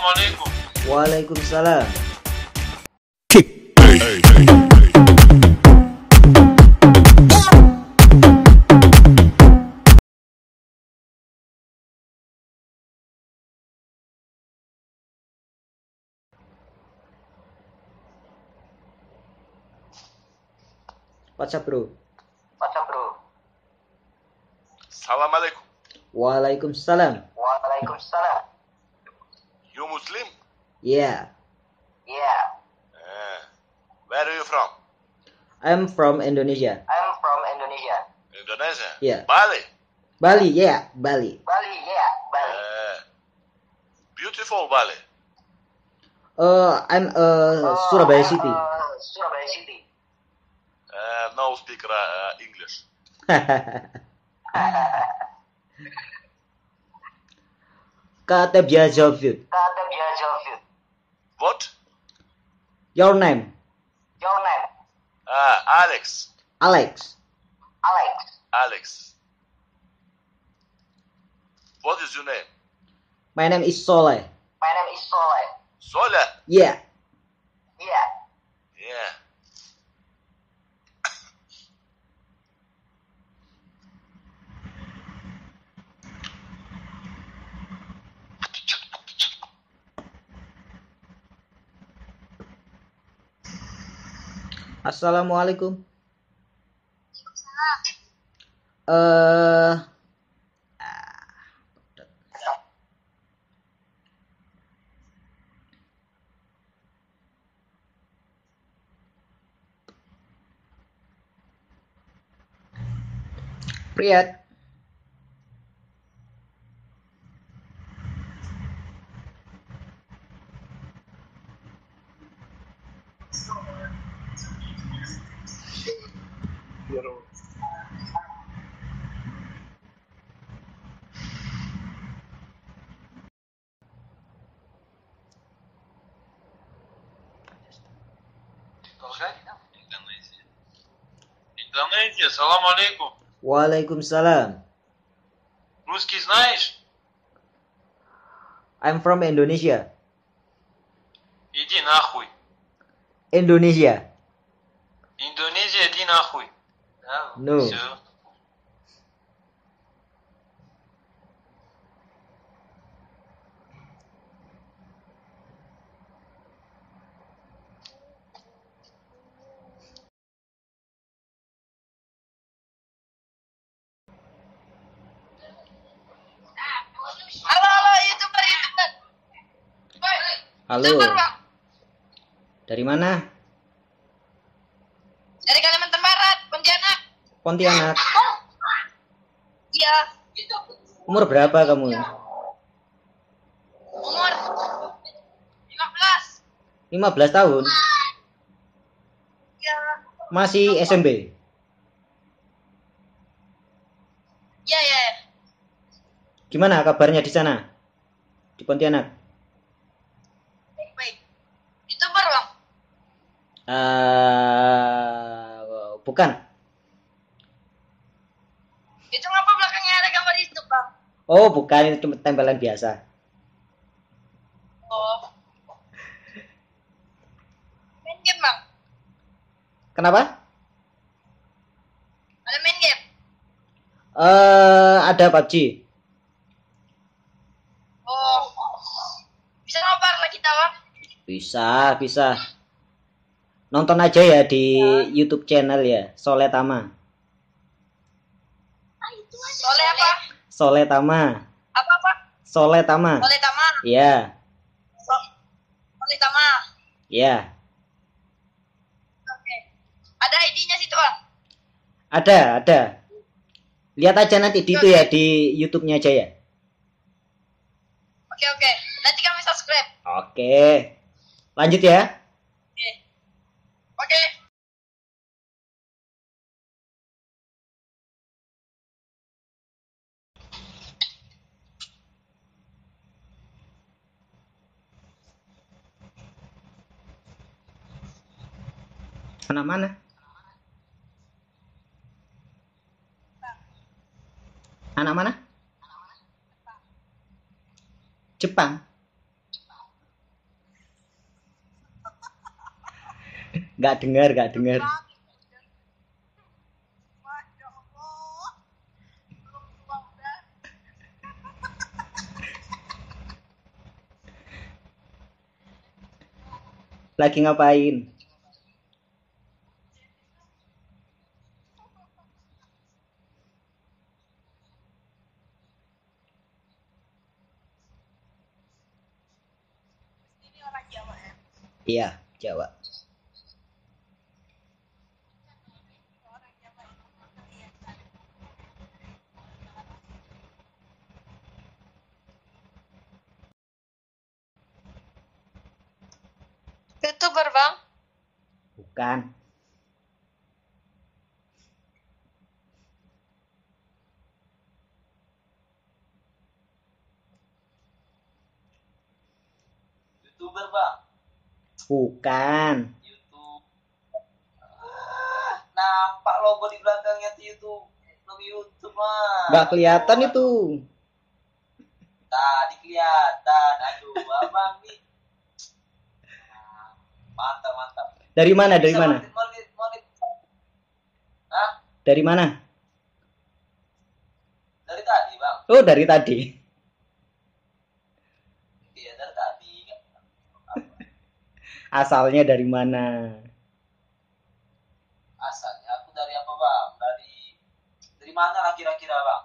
Assalamualaikum. Waalaikumsalam. WhatsApp bro. Assalamualaikum. Waalaikumsalam. You Muslim? Yeah, Where are you from? I'm from Indonesia. Indonesia? Yeah. Bali? Bali, yeah, Bali. Beautiful Bali. I'm Surabaya City. No speak English. Kata Biazovit. What? Your name? Alex. Alex. Alex. What is your name? My name is Soleh. Soleh. Yeah. Yeah. Assalamualaikum. Eh Priyat. Индонезия. Assalamualaikum. Waalaikumsalam. Русский знаешь? I'm from Indonesia. Иди нахуй. Indonesia. Индонезия, иди нахуй. Да, No. всё. Halo, YouTuber. Halo. YouTuber, Bang. Dari mana? Dari Kalimantan Barat, Pontianak. Pontianak. Iya. Umur berapa kamu? Umur 15. 15 tahun. Iya. Masih SMP. Iya. Gimana kabarnya di sana? Di Pontianak? Baik. YouTuber, Bang. Bukan. Itu ngapa belakangnya ada gambar YouTube, Bang? Oh, bukan, itu cuma tempelan biasa. Oh. Main game, Bang. Kenapa? Ada main game. Ada PUBG. Oh. Bisa nobar lah kita, Bang. Bisa. Nonton aja ya di YouTube channel ya, Soleh Tama. Soleh apa? Soleh Tama. Apa? Soleh Tama. Soleh Tama. Iya. Soleh Tama. Iya. Oke. Ada ID-nya situ, Bang. Ada. Lihat aja nanti di itu ya, di YouTube-nya aja ya. Oke. Nanti kami subscribe. Oke. Lanjut ya. Oke. Anak mana? Anak mana? Jepang. Nggak dengar, nggak dengar. Masya Allah. Belum tua udah. Lagi ngapain? Ini orang Jawa ya. Iya, Jawa. Orang Jawa itu kelihatan. YouTuber bang. Bukan. YouTuber bang, Bukan. YouTube. Nampak logo di belakangnya tuh YouTube, logo YouTube mah. Nggak kelihatan itu. Tadi kelihatan, aduh abang nih. Mantap mantap. Dari mana? Dari Bisa mana? monet. Hah? Dari mana? Dari tadi bang. Oh, dari tadi. Iya dari tadi. Asalnya dari mana? Asalnya aku dari apa bang? Dari mana lah kira-kira bang?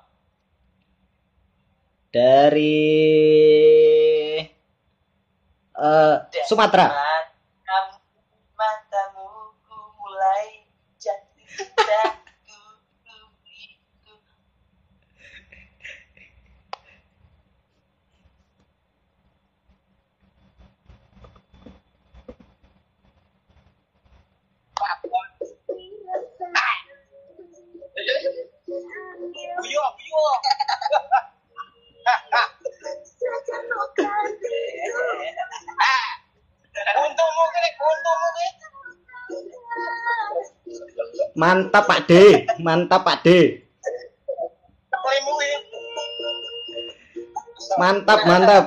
Dari Sumatera. Matamu ku mulai jatuh cintaku. Buyo. Untukmu ke. Mantap Pak D. Mantap Pak D. Mantap, mantap.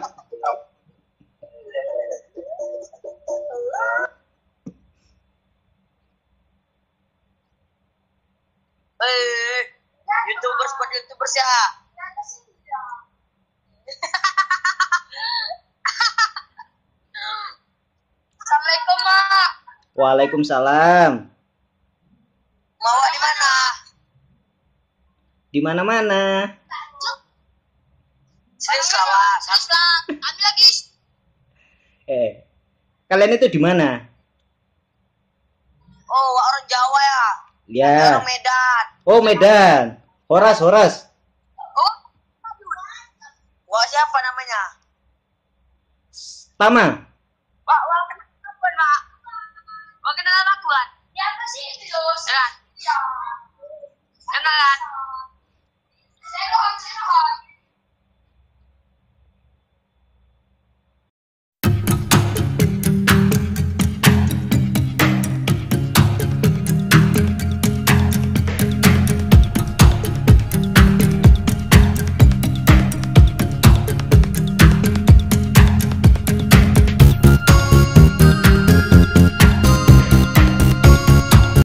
YouTubers buat YouTubers ya. Assalamualaikum mak. Waalaikumsalam. Mau di mana? Di mana-mana. Sini Selawat. Ambil lagi. Kalian itu di mana? Oh, orang Jawa ya. Ya. Orang Medan. Oh, Medan. Horas. Oh. Wah, siapa namanya? Tama.